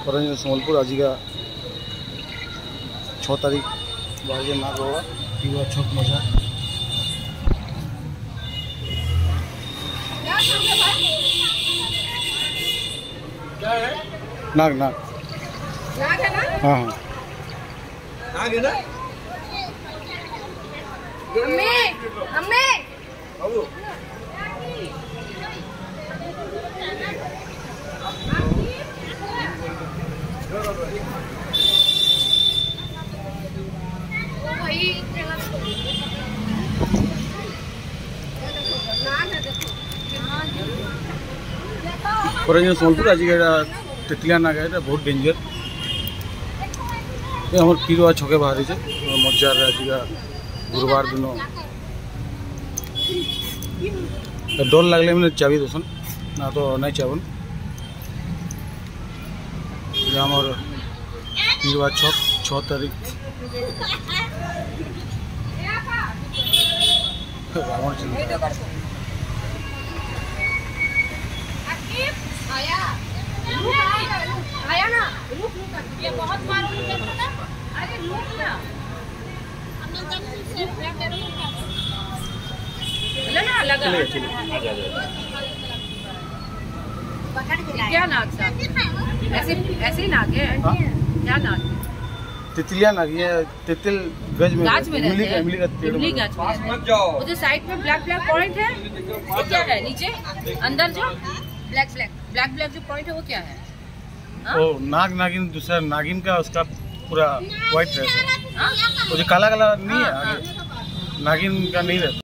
परंजन संबलपुर आज का 6 तारीख बाहर नाग होगा पीवा छक मजा नाग नाग नाग है ना? हाँ हाँ नाग है ना? अम्मी अम्मी परंजन संबलपुर आज का तितलिया नाग है बहुत डेंजर ये हमारे पीरवा छके बाहरी से मजार आज का गुरुवार दिन डर लगले मैंने चाबी दोसन ना तो नहीं चाबन हमार पीरवा छक 6 तारीख रावण आया ना ये बहुत मारो ना अरे लूट ना ना लगा क्या नाग था ऐसे ऐसे ही नाग है क्या नाग तितलिया नाग ये तितल गज में इमली का इमली का पास मत जाओ वो जो साइड में ब्लैक ब्लैक पॉइंट है वो क्या है नीचे अंदर जो ब्लैक ब्लैक जो पॉइंट है वो क्या है वो नाग नागिन दूसरा नागिन का उसका पूरा व्हाइट रहता है वो जो काला काला नहीं है आगे नागिन का नहीं रहता।